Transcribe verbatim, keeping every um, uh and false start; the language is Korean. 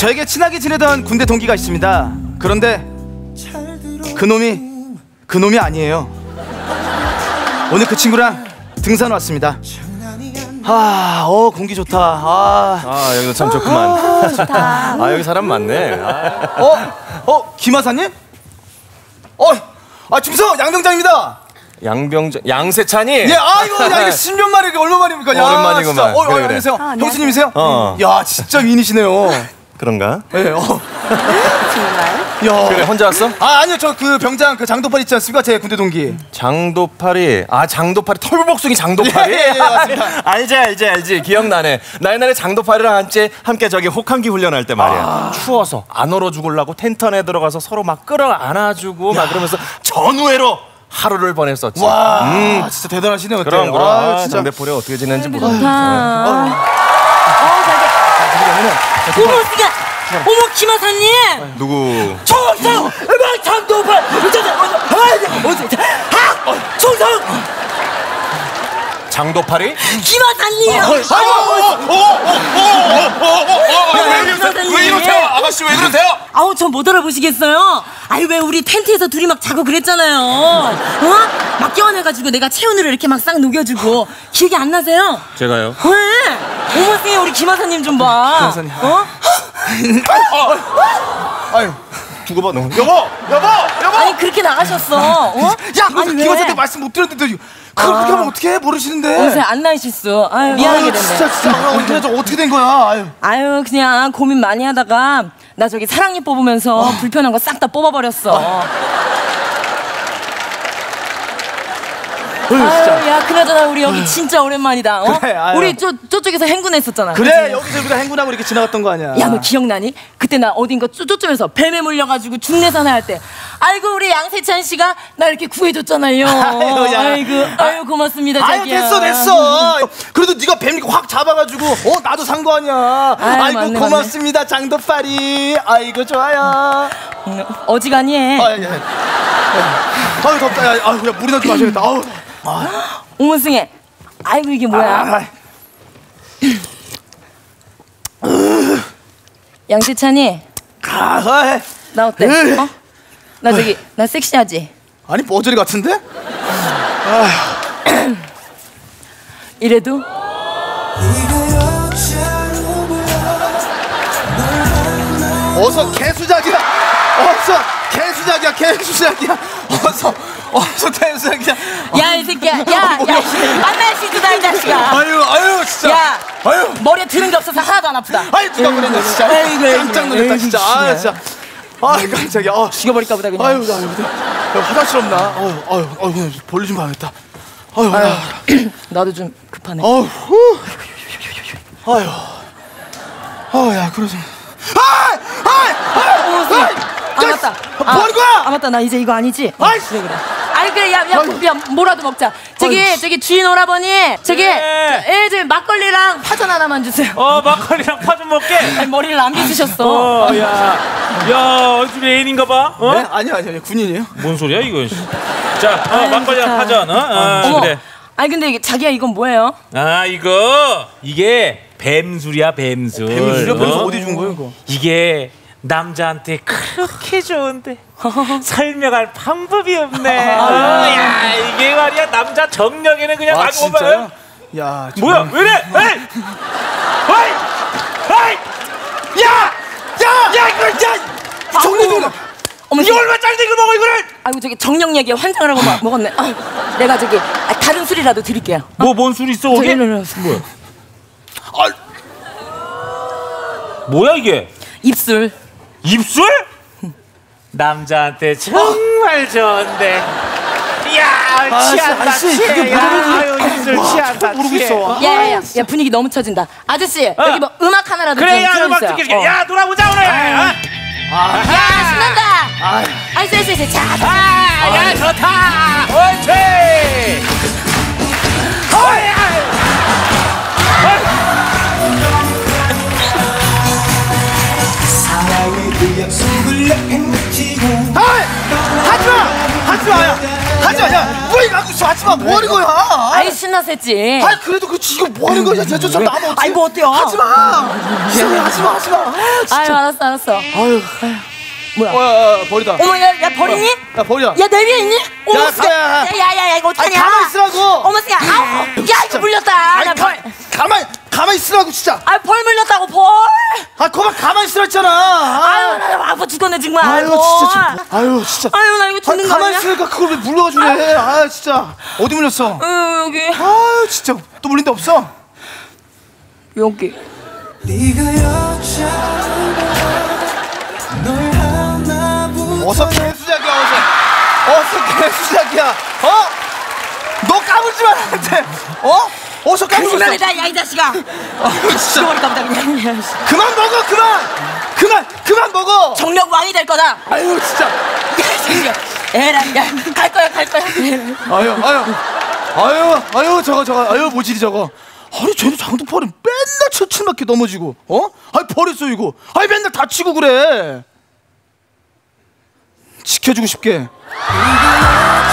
저에게 친하게 지내던 군대 동기가 있습니다. 그런데 그놈이 그놈이 아니에요. 오늘 그 친구랑 등산 왔습니다. 아, 어 공기 좋다. 아, 아 여기도 참 좋구만. 아, 좋다. 아 여기 사람 많네. 아. 어, 어 김하사님? 어, 아 중서 양병장입니다. 양병장 양세찬이? 예, 아이고, 야, 이거 십 년 만에 이게 얼마 만입니까? 야, 오랜만이구만. 진짜. 어, 그래, 그래. 안녕하세요. 아, 형수님이세요? 어. 야, 진짜 미인이시네요. 그런가? 예, 어. 정말? 야. 그래 혼자 왔어? 아, 아니요, 저 그 병장 그 장도팔 있지 않습니까? 제 군대 동기. 장도팔이 아 장도팔이 털복숭이 장도팔이? 예, 예, 예, 맞습니다. 알지 알지 알지 기억나네. 나 옛날에 장도팔이랑 함께 함께 저기 혹한기 훈련할 때 말이야. 아. 추워서 안 얼어 죽으려고 텐트 안에 들어가서 서로 막 끌어 안아주고 막 그러면서 전우회로 하루를 보냈었지. 와, 음. 진짜 대단하시네요. 그럼 그때. 그럼 아, 아, 진짜. 장대포리 어떻게 지내는지 좋다. 모르겠네. 어, 자기. 어머, 진짜. 어머, 김하사님. 누구? 총성! 장도팔! 총성! 장도팔이? 김하사님! 왜 이러세요? 아가씨 왜 그러세요? 아우, 저 못 알아보시겠어요? 아니, 왜 우리 텐트에서 둘이 막 자고 그랬잖아요. 어? 막 껴안아가지고 내가 체온으로 이렇게 막 싹 녹여주고. 기억이 안 나세요? 제가요? 왜? 어머, 쌤, 우리 김하사님 좀 봐. 김하사님. 어? 아유, 두고 봐 너. 여보, 여보, 여보. 아니, 그렇게 나가셨어. 어? 야, 아니, 왜? 김하사한테 말씀 못 들었는데 그걸 그렇게 하면 어떻게 해? 모르시는데. 어제 안 나이 실수. 아유, 미안하게 아유, 됐네. 진짜 진짜 아, 어떻게 어떻게 된 거야? 아유. 아유, 그냥 고민 많이 하다가 나 저기 사랑니 뽑으면서 불편한 거 싹 다 뽑아버렸어. 아유, 야, 그나저나 우리 여기 진짜 오랜만이다. 어? 그래, 아유. 우리 저, 저쪽에서 행군했었잖아. 그래, 그치? 여기서 우리가 행군하고 이렇게 지나갔던 거 아니야? 야, 너 기억나니? 그때 나 어딘가 쪼쪼쪽에서 뱀에 물려가지고 중내사나 할 때 아이고, 우리 양세찬 씨가 나 이렇게 구해줬잖아요. 아유, 야. 아이고, 아유, 고맙습니다, 아유, 자기야. 됐어, 됐어. 그래도 네가 뱀 확 잡아가지고 어 나도 산 거 아니야. 아유, 아이고 맞네, 고맙습니다, 장도파리. 아이고 좋아요. 응, 어지간히 해. 아, 예. 예. 아유 덥다. 야, 아유, 야, 물이나 좀 마셔야겠다. 아우. 아, 오문승혜. 아이고, 이게 뭐야? 아, 양세찬이, 아, 아, 나 어때? 어? 나 저기, 나 섹시하지? 아니 버저리 같은데? 이래도? 어서 개수작이야. 어서 개수작이야. 개수작이야. 어서 어서 개수작이야. 야, 이 새끼야. 야, 야, 만날 시도다, 이 자식아. 아유 아유 진짜. 야, 아유. 머리에 드는 게 없어서 하나도 안 아프다. 아이 누가 그랬냐 진짜. 아이고, 아이고, 깜짝 놀랐다 아이고, 진짜. 아 진짜. 아 깜짝이야. 아, 죽여버릴까 보다, 그냥. 아유 나 여기 야, 화장실 없나? 아유 아유 아유 그냥 볼일 좀 봐야겠다. 아유 아유, 야. 나도 좀 급하네. 아유 후. 아유. 아야 그러지. 아! 아! 아! 아, 맞다. 뭐 하는 거야? 아, 맞다. 나 이제 이거 아니지? 아이, 그래, 그래. 아이, 그래. 야, 야, 아이고. 야, 뭐라도 먹자. 저기, 아이고. 저기 주인 오라버니. 저기, 네. 저, 애, 저 막걸리랑 파전 하나만 주세요. 어 막걸리랑 파 좀 먹게. 아니, 머리를 안 빗으셨어. 어, 야, 야, 얼굴 애인인가 봐. 어? 네? 아니요 아니요 아니요, 군인이에요. 뭔 소리야 이거? 자, 어, 아유, 막걸리랑 좋다. 파전. 어, 어, 어머. 그래. 아니, 근데 이게 자기야, 이건 뭐예요? 아, 이거 이게 뱀술이야, 뱀술. 뱀술이요? 뱀술 어? 어디 준 거예요 이거? 이게 남자한테 그렇게 좋은데 설명할 방법이 없네. 어, 야, 이게 말이야 남자 정력에는 그냥 아 아주 진짜요? 야 뭐야? 왜래? 에이! 에이! 에이! 야! 야! 야, 이거 야! 정리도. 어머, 이거 얼마짜리 이거 먹어 이거를? 아이고, 저기 정령 얘기에 환장을 하고 막 먹었네. 아, 내가 저기 아, 다른 술이라도 드릴게요. 뭐 뭔 술 있어 저기 거기? 일로 일로. 뭐야? 아, 뭐야 이게? 입술. 입술? 남자한테 정말 좋은데. 야, 취한다. 아저씨, 취해. 그게 야, 뭐라고 아유, 입술 취한다. 모르겠어. 취해. 야야야, 야, 분위기 너무 처진다. 아저씨, 어. 여기 뭐 음악 하나라도 그래, 좀 야, 음악 틀어주세요. 듣게. 어. 야, 놀아보자 오늘. 어? 야, 신난다. 아, 아이씨, 아이씨, 아이씨, 자, 자. 아, 야, 좋다. 옳지. 어이, 아이. 하지 마, 하지 마야, 하지 마, 야, 뭐 이거 하고 하지 마, 하지 마. 뭐 하는 거야? 아이 신나서 했지. 아 그래도 그렇지. 이거 뭐 하는 거야? 쟤 좀 나면 어떡해. 아이고 어때요? 하지 마. 이상해, 하지 마, 하지 마. 아, 진짜. 아유 알았어 알았어. 아유. 뭐야? 어, 야, 야, 버리다. 어머 야, 야 버리니? 야, 버려. 야 내 위에 있니? 어머 야, 쓰야. 야, 야. 야야야 이거 어떡하냐? 아니, 가만히 있으라고. 어머 쓰야. 아우. 야 이거 물렸다. 아니, 나 가, 벌. 가만히, 가만히 있으라고, 진짜. 아벌 물렸다고 벌. 아, 거만 가만히 있으라 했잖아. 아유 나 아파 죽겠네 정말. 아유, 아이고. 진짜. 진- 아유, 진짜. 아유 나 이거 죽는 아니, 거 가만히 아니야? 있으니까 그걸 왜 물러가지고 그래. 아, 진짜. 어디 물렸어? 어, 여기 아유, 진짜. 또 물린 데 없어? 여기. 어서 개수작이야, 어서. 어서 개수작이야. 어? 너 까불지 마, 나한테. 어? 어서 까불고 있어. 거짓말이다 야 이 자식아. 아유, 진짜. 죽어버릴까 보다 그냥. 그만 먹어, 그만. 그만, 그만 먹어. 정력 왕이 될 거다. 아유, 진짜. 야, 에라, 야, 갈 거야, 갈 거야. 아유, 아유, 아유, 아유, 저거, 저거, 아유, 모질이 저거. 아니, 쟤는 장독팔이 맨날 칠칠맞게 넘어지고, 어? 아니, 버렸어, 이거. 아니, 맨날 다치고 그래. 지켜주고 싶게.